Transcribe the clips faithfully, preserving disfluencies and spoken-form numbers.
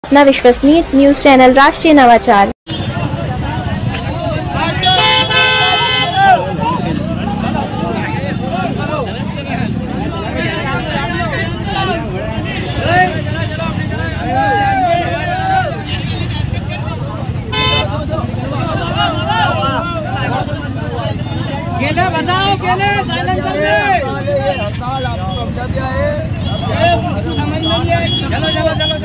अपना विश्वसनीय news channel राष्ट्रीय नवाचार। केले बचाओ, केले साइलेंसर में हड़ताल आपको समझा दिया है। चलो चलो चलो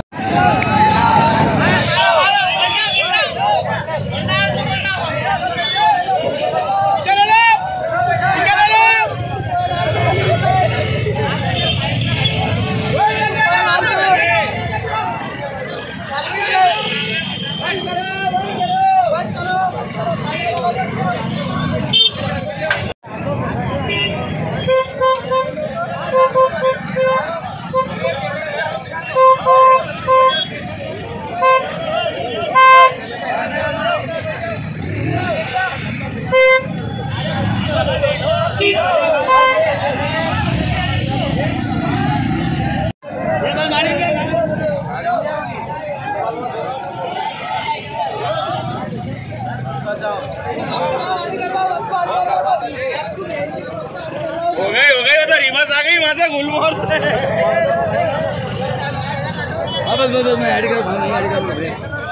हो गई हो गई तो रिवर्स आ गई वहां से गुलमोहर से। अब बस बस मैं ऐड कर दूंगा, ऐड कर दूंगा।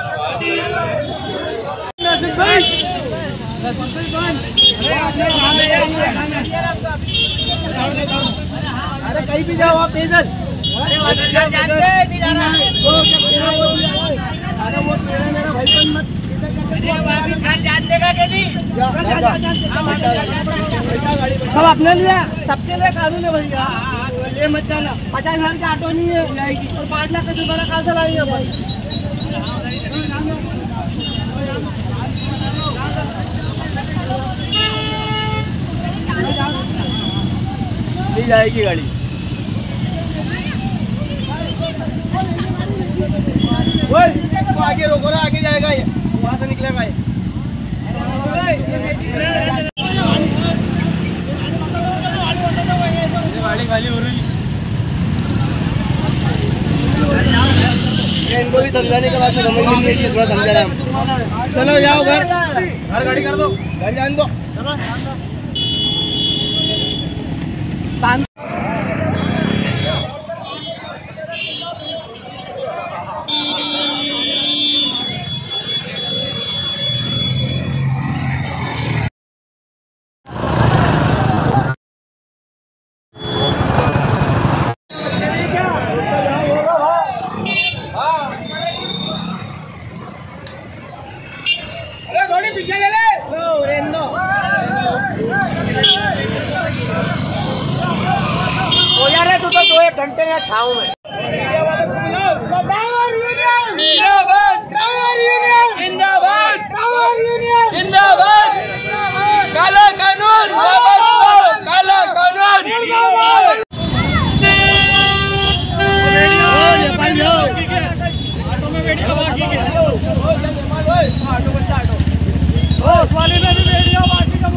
अरे कहीं भी जाओ आप तेजस। अरे वो मेरा भाई मत सब अपने लिए, सबके लिए कानून है भैया। ये मत जाना, पचास हजार का ऑटो नहीं है और पाँच लाख का जुर्माना कहाँ से लाएंगे भाई। ली जाएगी गाड़ी। वो आगे रोको ना, आगे जाएगा ये, वहाँ से निकलेगा ये। गाड़ी खाली हो रही है। इनको भी समझाने के बाद में समझ नहीं है कि थोड़ा समझा रहा है। चलो जाओ घर, घर गाड़ी कर दो, घर जान दो। पीछे ले ले हो यार, तू तो दो एक घंटे में छाऊ में। जिंदाबाद काला कानून, काला कानून। ऑटो में बैठ वाले में भी वीडियो बाकी का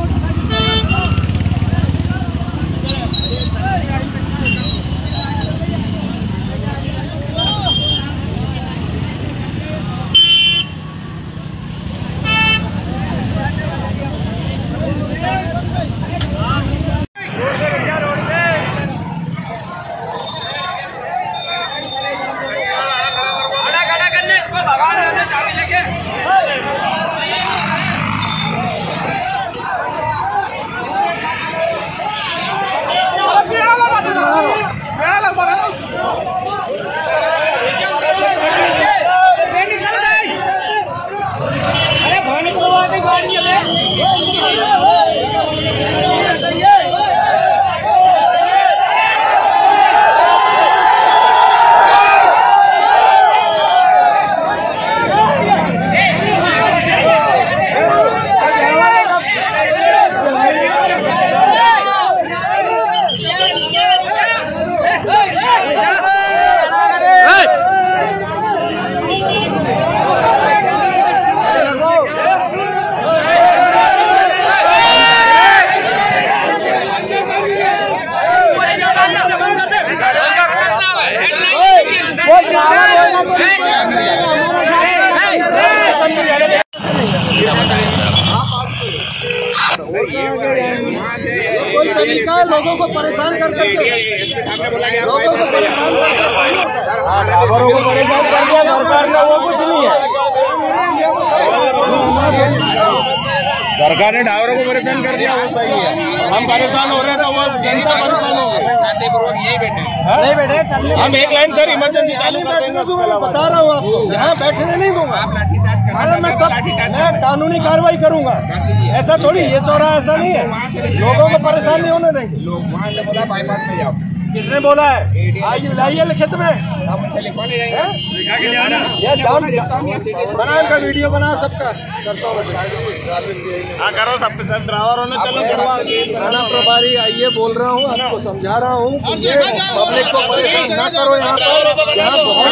कोई तरीका है लोगों को परेशान कर करके, लोगों को परेशान कर ड्राइवरों को परेशान कर दिया सरकार ने, वो कुछ नहीं है। सरकार ने ड्राइवरों को परेशान कर दिया, वो सही है। हम परेशान हो रहे हैं तो वो जनता परेशान हो गई। शांतिपूर्वक यही बैठे नहीं बैठे, हम एक लाइन सर इमरजेंसी चालू बैठने दूंगा, मैं बता रहा हूँ आपको, यहाँ बैठने नहीं दूंगा। अरे मैं सब मैं कानूनी कार्रवाई करूंगा, ऐसा थोड़ी, ये चौराहा ऐसा नहीं है, लोगों को परेशान नहीं होने देंगे। लोग वहाँ से बोला बाईपास में जाओ, किसने बोला है? आइए लाइए लिखित में, आप उनसे लिखवाने जाएंगे। ये जाम बना, इनका वीडियो बना, सबका करता हूँ। हाँ करो, सब सब ड्राइवरों ने चलो थाना प्रभारी आइए, बोल रहा हूँ, आपको समझा रहा हूँ कि ये पब्लिक को परेशान ना करो। यहाँ पर यहाँ बहुत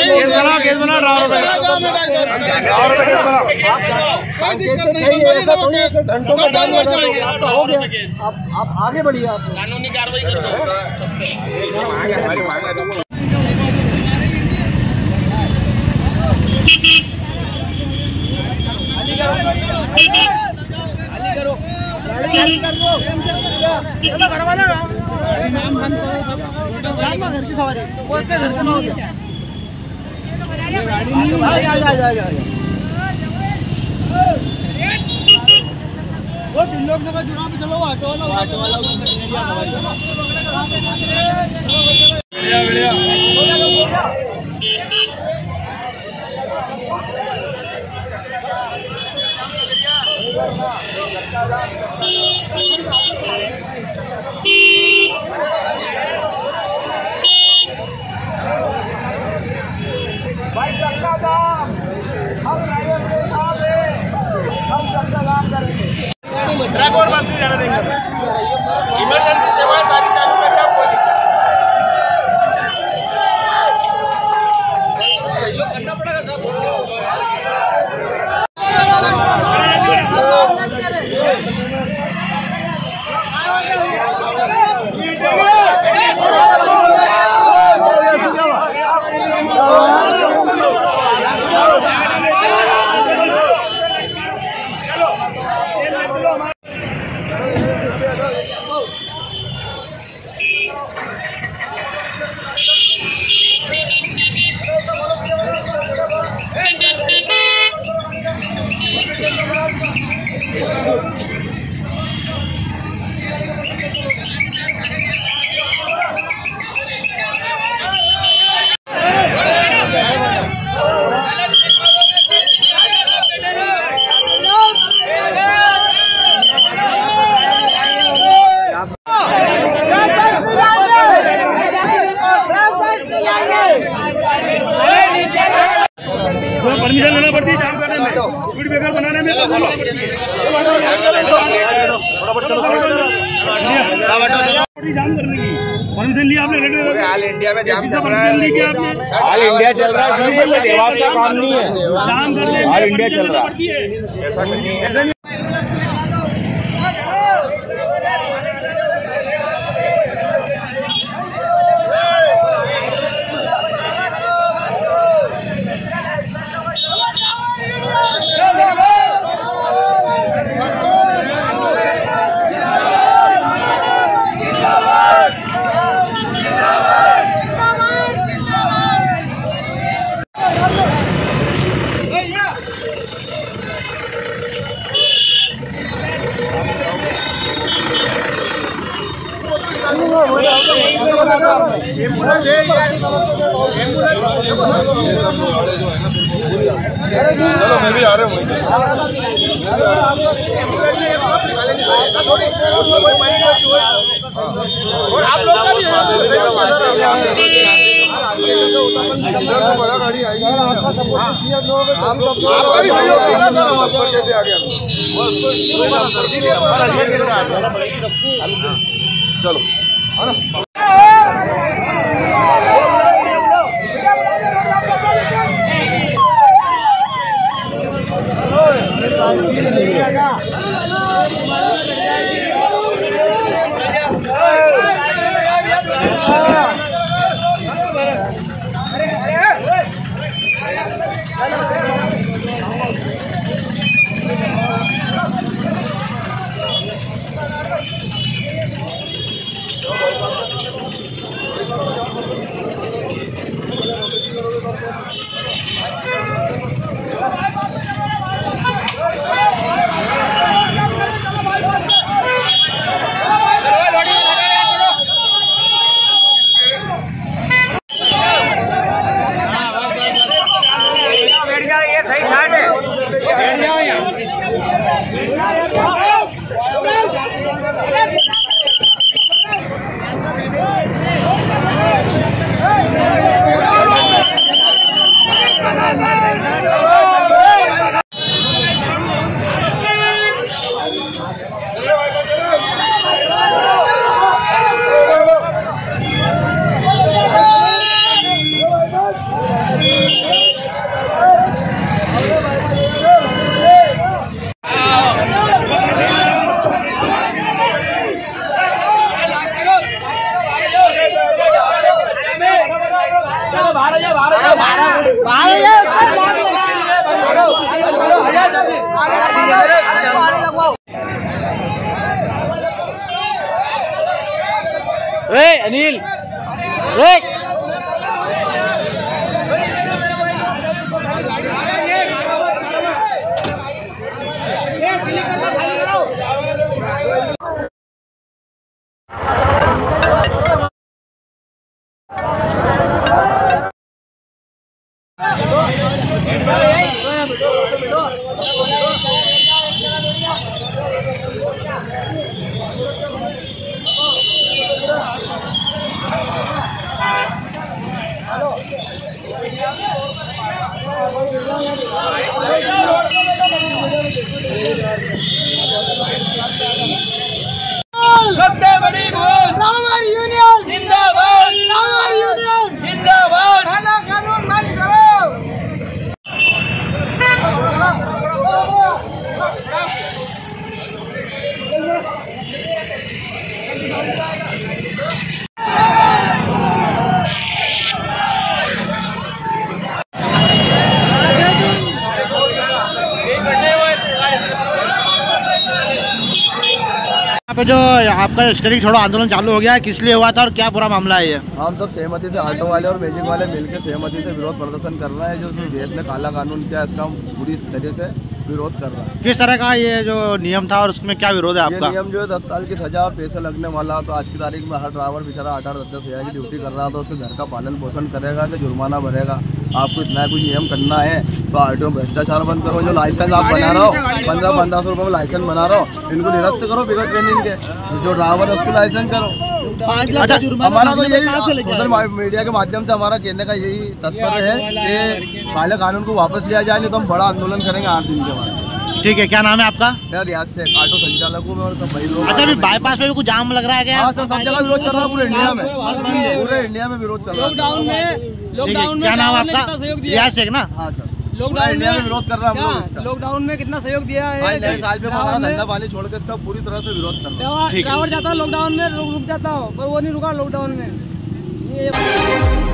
ऐसा थोड़ी है घंटों में जाम लगा दोगे, आपका हो गया, आप आप आगे बढ़िए, आप कानूनी कार्रवाई कर दो। वो तीन लोग का जुड़ा तो चलो, ऑटो वाला ऑटो वाला बढ़िया बढ़िया। भाई सबका दाम हम ड्राइवर के साथ हैं, हम सबका दाम करेंगे। ट्रक और बस नहीं जाने देंगे, इमरजेंसी सेवाएं सारी चालू करके आपको सहयोग करना पड़ेगा सब। परमिशन लेना पड़ती है जाम करने में, स्पीड ब्रेकर बनाने में। जाम करने की परमिशन लिया आपने? ऑल इंडिया में जाम चल रहा है, ऑल इंडिया चल रहा है, देवास का काम नहीं है, जाम करने ऑल इंडिया चल रहा है। ऐसा नहीं है। चलो मैं भी आ रहा हूँ। और आप लोग का भी बड़ा गाड़ी आएगी, आपका चलो अनिल सबसे बड़ी भूल हमारी यूनियन जिंदाबाद, हमारी यूनियन जिंदाबाद। काला कानून बंद करो। पे जो आपका स्ट्राइक छोड़ो आंदोलन चालू हो गया है, किस लिए हुआ था और क्या पूरा मामला है ये? हम सब सहमति से ऑटो वाले और मैजिक वाले मिलकर सहमति से विरोध प्रदर्शन कर रहे हैं। जो देश ने काला कानून किया इसका पूरी तरह से विरोध कर रहा है। किस तरह का ये जो नियम था और उसमें क्या विरोध है आपका? ये नियम जो है दस साल की सजा और पैसे लगने वाला। तो आज की तारीख में हर ड्राइवर बेचारा आठ आठ दस दस हजार की ड्यूटी कर रहा था, उसके घर का पालन पोषण करेगा कि जुर्माना भरेगा। आपको इतना कुछ नियम करना है तो आरटीओ भ्रष्टाचार बंद करो। जो लाइसेंस आप बना रहे हो पंद्रह पंद्रह सौ रुपये में लाइसेंस बना रहे हो, इनको निरस्त करो बिगड़ ट्रेनिंग के। जो ड्राइवर है उसको लाइसेंस करो। अच्छा, हमारा तो यही सोशल मीडिया के माध्यम से हमारा कहने का यही तात्पर्य है कि काले कानून को वापस लिया जाए, नहीं तो हम बड़ा आंदोलन करेंगे आठ दिन के बाद। ठीक है, क्या नाम है आपका? यार रियाज से ऑटो संचालक हूँ मैं और सब भाई लोग। अच्छा, अभी बाईपास में भी कुछ जाम लग रहा है क्या? हाँ सर, सब जगह विरोध चल रहा है पूरे इंडिया में, पूरे इंडिया में विरोध चल रहा है। लॉकडाउन में लॉकडाउन में क्या नाम आपका? रियाज शेख ना? हाँ सर, लॉकडाउन इंडिया में विरोध कर रहा है हम लोग इसका। लॉकडाउन में कितना सहयोग दिया है? नए साल पे हमारा धंधा पानी छोड़ के इसका पूरी तरह से विरोध कर रहा है। ड्राइवर जाता लॉकडाउन में रुक जाता हो, पर वो नहीं रुका लॉकडाउन में। ये